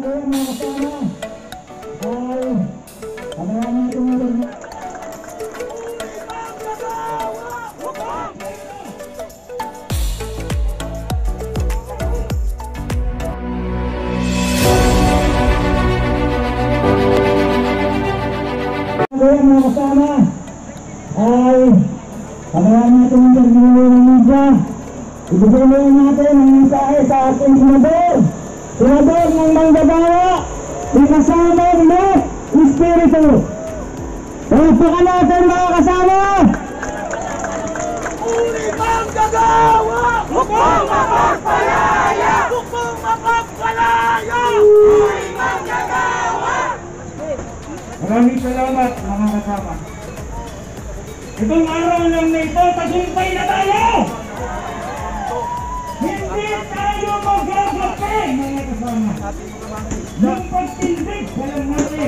Mga kasama ay pagawaan natin ng interview ng media. Ibigay natin ang mensahe sa ating senador ng manggagawa, kasama mo espiritu. Pagpakan natin mga kasama. Uri manggagawa, hukom mapagpalaya, hukom mapagpalaya. Uri manggagawa. Maraming salamat mga kasama. Itong araw lang na ito, tagumpay na tayo! Hindi tayo magagapi mga kasama. Yung pagtindig sa lang natin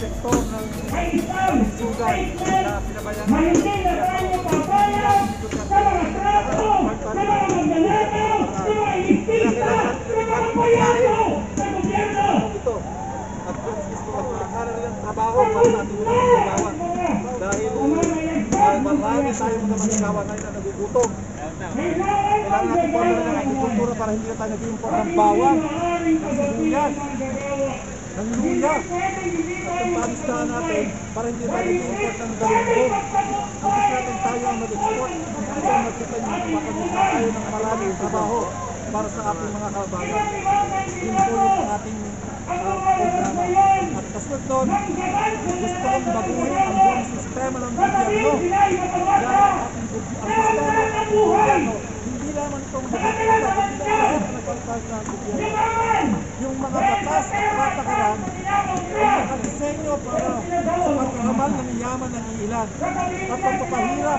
ay isang statement na hindi na tayo papayag sa mga trato, sa mga mandanado, sa mga elitista, sa mga apoyado sa gobyerno. At gusto ko magkakaroon ng trabaho para sa ating mga manggagawa. Dahil marami tayo mga manggagawa ngayon na nagugutom. Kailangan natin po ng agrikultura para hindi na tayo nag-import ng bawang, ng sibuyas, ng luya. At ang pamisdahan natin para hindi tayo nag-import ng galunggong. Gusto natin tayo ang mag-export. Gusto ang magkita yung makapagmisa tayo ng maraming trabaho para sa ating mga kabayan. Yun po yung ating programa. At kasunod doon, gusto kong baguhin ang buong sistema ng gobyerno. Dahil ang sistema ng gobyerno, hindi naman itong magkakita, hindi naman ang nagpapag ng gobyerno. Yung mga batas at patakaran ay nakadisenyo para sa pagkakamal ng yaman ng ilan at pagpapahirap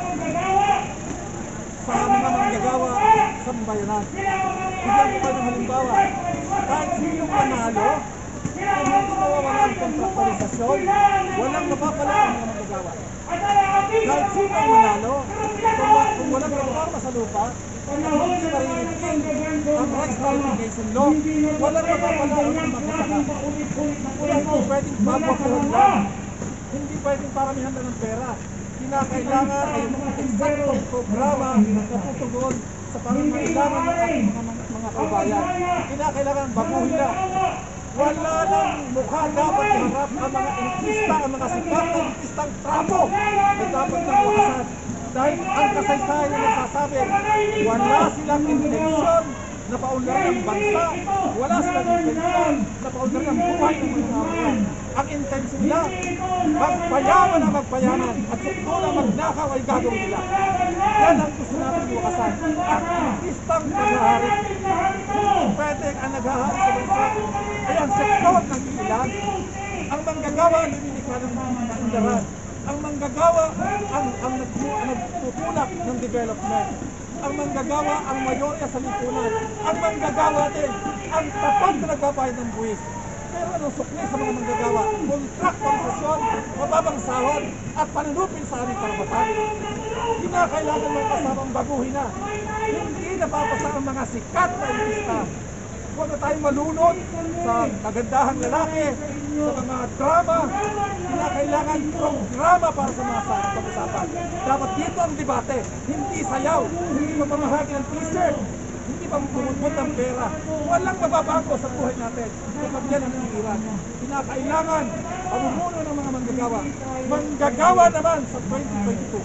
sa mga manggagawa sa bayanan. Bigyan ko kayo ng halimbawa, kahit sinong manalo, kung hindi mawawala ang kontraktualisasyon, walang mapapala ang mga manggagawa. Kahit sino ang manalo, kung walang reforma sa lupa, at hindi mariritin ang rights verification law, walang mapapala ang mga manggagawa. Hindi pwedeng magwapuhan lang, hindi pwedeng paramihan lang ng pera. Kinakailangan ay mga eksaktong programa na tutugon sa pangangailangan ng ating mga kabayan. Kinakailangan baguhin na. Wala nang mukha dapat iharap ang mga elitista, ang mga sikat na elitistang trapo ay dapat nang wakasan. Dahil ang kasaysayan na nagsasabi, wala silang intensyon na paunlad ng bansa, wala silang intensyon na paunlad ng buhay ng mga kabayan. Ang intensyon nila, magpayaman ang magpayaman at sukto na magnakaw ay gagawin nila. Yan ang gusto natin iwakasan. Ang elitistang naghahari. Pwede ang naghahari sa bansa ay ang sektor ng ilan. Ang manggagawa ang lumilikha ng kaundaran. Ang manggagawa ang nagtutulak ng development. Ang manggagawa ang mayorya sa lipunan. Ang manggagawa din ang tapat na nagbabayad ng buwis. Pero anong sukli sa mga manggagawa? Kontraktualisasyon, mababang sahod, at panunupin sa aming karapatan. Kinakailangan mga kasamang baguhin na. Hindi napapasa ang mga sikat na elitista. Huwag na tayong malunod sa kagandahang lalaki, sa mga drama. Kinakailangan programa para sa mga pag-usapan. Dapat dito ang debate, hindi sayaw, hindi mamamahagi ng t-shirt, hindi pamumubot ng pera. Walang mababago sa buhay natin kapag yan ang hinihiran. Kinakailangan pamumuno ng mga manggagawa. Manggagawa naman sa 2022.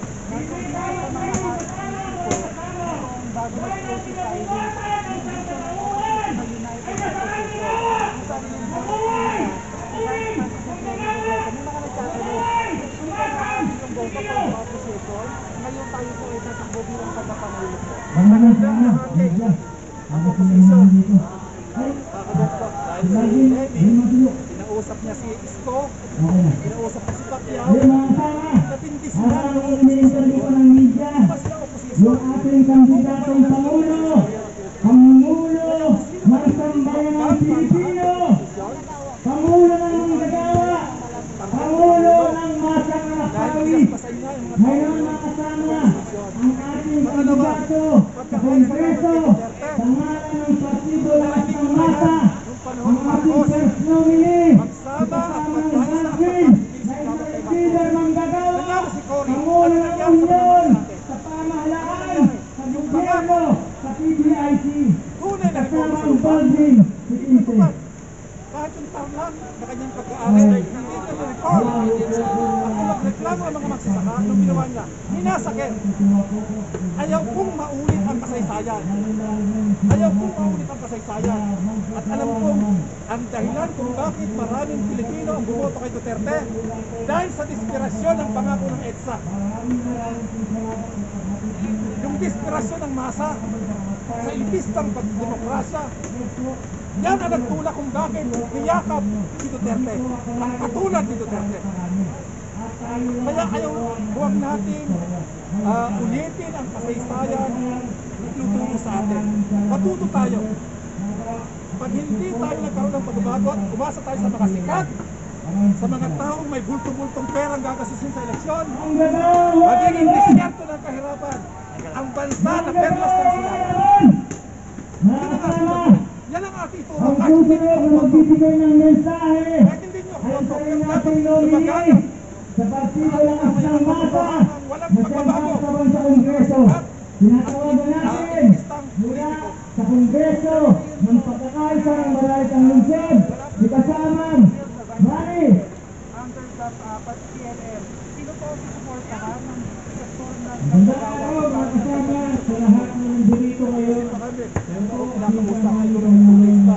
Bago mag-close tayo ngayon tayo po ay natakbo bilang tagapangulo po. Ang oposisyon, dahil sa kinausap niya si Isko, kinausap niya si Pacquiao, napindis na ang oposisyon doon. Mas na oposisyon. Yung ating kandidatong Pangulo ng Sambayan ng Pilipino, Pangulo ng manggagawa, Pangulo ng masang nakawis. Ngayon mga kasama, ang ating kandidato sa Kongreso, sa ngalan ng Partido Lakas ng Masa, ang ating first nominee, magsama at kasama ng magkaisa at Hangin, magkakilisi na dapat kay leader Marcos. ng Gagawa, Nangyari si Cory. Pangulo Ano ng nangyari sa mga Union, natin? sa pamahalaan, sa gobyerno, sa PBIC, Tunay na kasama reforma sa ang lupa. Baldwin, si Hindi Ite. natupad. Kahit yung tarlan na kanyang pag-aaral, hindi na reform. At kung magreklamo ang mga magsasaka, nung ginawa niya, ninasakit. Ayaw kong maulit ang kasaysayan. Ayaw kong maulit ang kasaysayan. At alam kong ang dahilan kung bakit maraming Pilipino ang bumoto kay Duterte dahil sa desperasyon ng pangako ng EDSA. Yung desperasyon ng masa sa impistang pagdemokrasya, yan ang nagtulak kung bakit niyakap si Duterte, ang katulad ni Duterte. Kaya huwag natin ulitin ang kasaysayan na tinuturo sa atin. Matuto tayo. Pag hindi tayo nagkaroon ng pagbabago at umasa tayo sa mga sikat, sa mga taong may bulto-bultong perang gagasusin sa eleksyon, magiging disyerto ng kahirapan ang bansa na perlas ng silayan. Yan ang ating ituro. Ang Kahit hindi nyo susunod ako na magbibigay ng mensahe kahit hindi nyo ako ay boto, sa pero dapat nating lumaganap nominee sa partido ng Asang Masa walang na pagbabago. siyang sa Kongreso. Tinatawagan natin mula sa Kongreso ng pagkakaisa ng Malaitang Lungsod, si Kasamang Mari. under the PNL. Sino po ang susuportahan ng sektor ng Magandang araw mga kasama sa lahat ng nandito ngayon. Nakamusta kayo ng turista.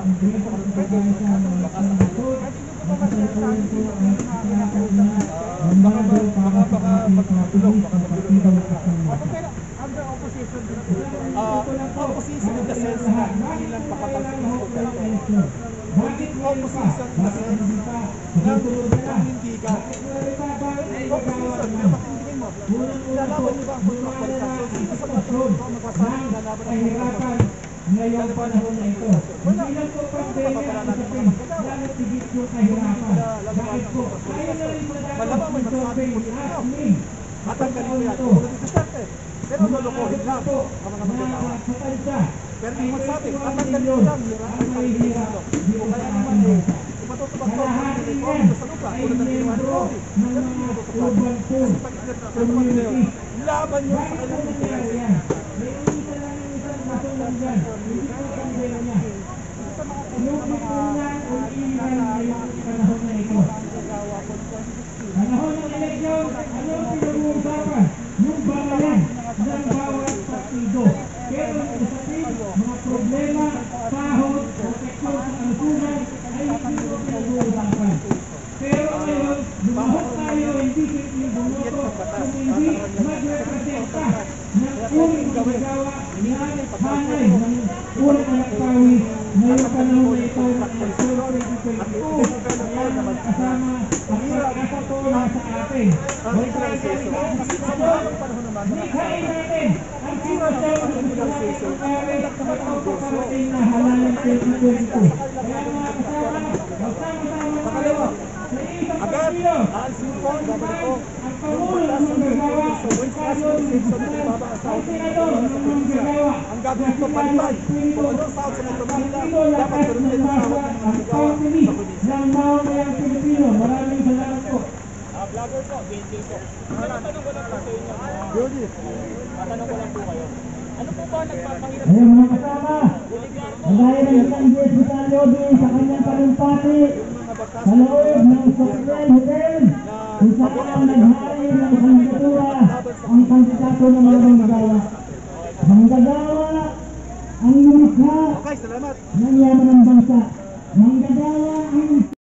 Baka magtulog, baka magtulog. Under opposition din po. Opposition in the sense na hindi lang pakapansin ng Duterte. Hindi opposition in the sense ng panindigan. Opposition, pero patindigin mo. Lalaban niyo ba ang kontrapalisasyon? Sino sa mga tulog ang magsasabi na laban ang kontrapalisasyon? Ngayong panahon na ito. Hindi lang po pandemya ang usapin, lalo't higit po kahirapan. Bakit po? Ayaw na rin Malamang may magsasabing politiko. At ang ganito yan, tulad ni Duterte. Pero lulukohin lang ang mga magagawa. Pero hindi magsabi, at ang ganito lang, ang pagkakalo. O kaya naman ipatutupag ko ang reform sa lupa, tulad ng ginawa ni Cory. Yan ang pinatutupag. Kasi pag pinatutupag nila yun, laban nyo sa kanilang interest. Panahon ng eleksyon, ano ang pinag-uusapan? Yung bawatan ng bawat partido. Pero ang usapin, mga problema, sahod, proteksyon sa kalusugan ay hindi ko pinag-uusapan. Pero ngayon, lumahok tayo, hindi simple bumoto, kung hindi magrepresenta ng unang magagawa na hanay ng unang anak pawis ngayong panahon na ito ng eleksyon 2022 na kasama ang pag-asa ko nasa atin. Nikain natin ang sitwasyon ng pagkakari at kapaparating na halalan 2022. Kaya mga kasama, magsama-sama tayo sa isang partido. Aalsin ko, babalik ko. Ang Pangulo ng Manggagawa, ang Senador ng Manggagawa, ang gagawin ko palitan. Kung anong sahod sa Metro Manila, dapat ganun din ang sahod ng mga ang manggagawa sa pamilya probinsya. ng mamamayang Pilipino. Maraming salamat po. Vlogger po, BJ po. Tanong ko lang po sa inyo. Beauty. Tanong ko lang po kayo. Ano po ba nagpapahirap Ayun mga kasama, kagaya ng isang J.S. Vitalio sa kanyang talumpati sa loob ng Sofian Hotel kung saan naghari ng kandidatura ang kandidato ng mga manggagawa. Manggagawa ang lumikha Okay, salamat. ng yaman ng bansa. Manggagawa ang